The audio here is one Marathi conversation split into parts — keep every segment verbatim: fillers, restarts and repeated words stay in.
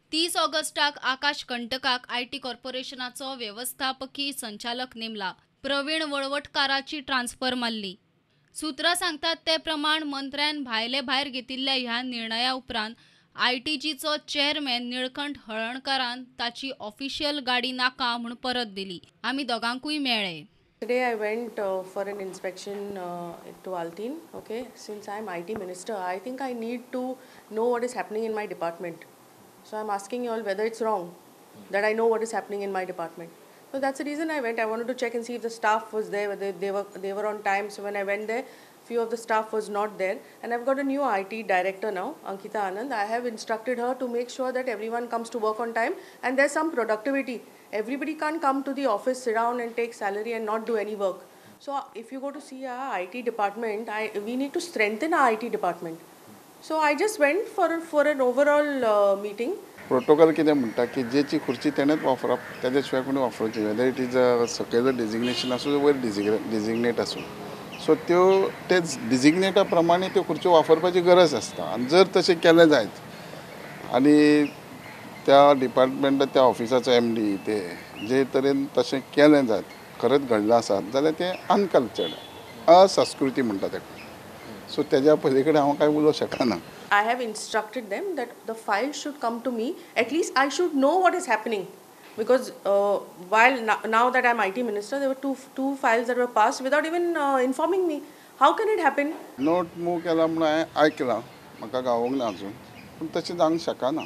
तीस ऑगस्टाक आकाश कंटकाक आयटी कॉर्पोरेशनाचो व्यवस्थापकीय संचालक नेमला. प्रवीण वळवटकाराची ट्रान्सफर मारली. सुत्रां सांगतात ते प्रमाण मंत्र्यान भायले भायर घेतिल्ल्या ह्या निर्णया उपरांत आयटीजीचो चेअरमॅन निळकंठ हळणकारान ताची ऑफिशियल गाडी नाका म्हूण परत दिली. आमी दोगांकूय मेळ्ळे. Today I went uh, for an inspection uh, to Altin. Okay, since I'm I T Minister, I think I need to know what is happening in my department. So I'm asking you all whether it's wrong that I know what is happening in my department. So that's the reason I went. I wanted to check and see if the staff was there, whether they were they were on time. So when I went there, few of the staff was not there, and I've got a new I T director now, Ankita Anand. I have instructed her to make sure that everyone comes to work on time and there's some productivity. Everybody can't come to the office, sit down and take salary and not do any work. So if you go to see our I T department, I we need to strengthen our I T department. So I just went for for an overall uh, meeting. Protocol कितें म्हणटा की जेची खुर्ची तेणेच वापरप, त्याच्या शिवाय कोणी वापरची, whether it is a cycle designation आसूं वयर डिजिग्नेट आसूं. सो त्यो ते डिजिग्नेटा प्रमाणे त्यो खुर्च्यो वापरपाची गरज आसता. आनी जर तशें केलें जायत आनी त्या डिपार्टमेंट त्या ऑफिसाचो एम डी ते जे तरेन तशें केलें जायत खरेंच घडलें आसात जाल्यार तें अनकल्चर्ड, असंस्कृती म्हणटा ताका. सो तेज्या पली कडेन हांव कांय उलोवंक शकना. I have instructed them that the file should come to me. At least I should know what is happening, because uh, while now, now that I'm I T Minister, there were two two files that were passed without even uh, informing me. How can it happen? Note move केला म्हणून हांवें आयकलां, म्हाका गावोंक ना अजून, पूण तशें जावंक शकना.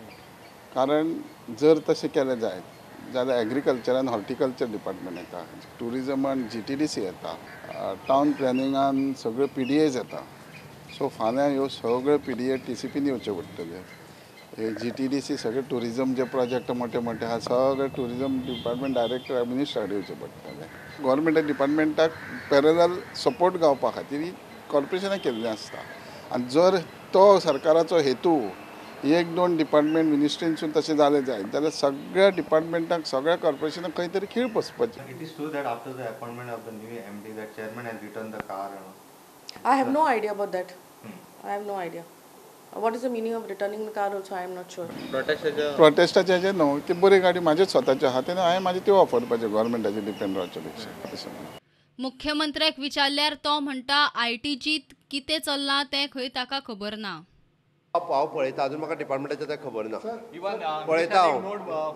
कारण जर तशें केलें जायत जाल्यार एग्रीकल्चरान हॉर्टिकल्चर डिपार्टमेंट येता, टुरिजमान जी टी डी सी येता, टावन प्लॅनिंगान सगळ्यो पी डी एज येता. सो फाल्यां ह्यो सगळ्यो P D A T C पीन येवच्यो पडटल्यो. हे जी टी डी सी सगळे टुरिजम जे प्रोजेक्ट मोठे मोठे आहा सगळे टुरिजम डिपार्टमेंट डायरेक्टर मिनिस्टराक येवचे पडटले. गव्हर्मेंट डिपार्टमेंटाक पॅरलल सपोर्ट गावपा खातीर कॉर्पोरेशनाक केल्लें आसता. आनी जर तो सरकाराचो हेतू एक दोन डिपार्टमेंट मिनिस्ट्रीनसून तशें जालें जायत जाल्यार सगळ्या डिपार्टमेंटाक सगळ्या कॉर्पोरेशनाक खंय तरी खीळ बसपाची. It is true that after the appointment of the new M D, the chairman has returned the car. I have no idea about that. I have no idea. What is the meaning of returning the car also? I am not sure. प्रोटेस्टाचे हेजे न्हू, ती बरी गाडी म्हाज्याच स्वताच्या हातीन, हांवें म्हाजे त्यो वापरपाच्यो गव्हर्मेंटाचेर डिपेंड रावचे पेक्षा. मुख्यमंत्र्याक विचारल्यार तो म्हणटा आयटीजीत कितें चल्लां तें खंय ताका खबर ना. हांव पळयता, अजून म्हाका डिपार्टमेंटाचें तें खबर ना. पळयता हांव.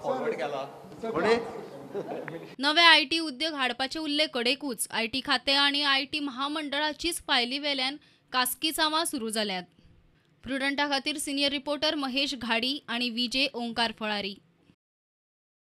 नवे आयटी उद्योग हाडपाचे उरले कडेकूच. आयटी खातें आनी आयटी महामंडळाचीच फायली वेल्यान कास्की चावां सुरू जाल्यात. प्रुडंटा खातीर सिनियर रिपोर्टर महेश घाडी आणि विजय ओंकार फळारी.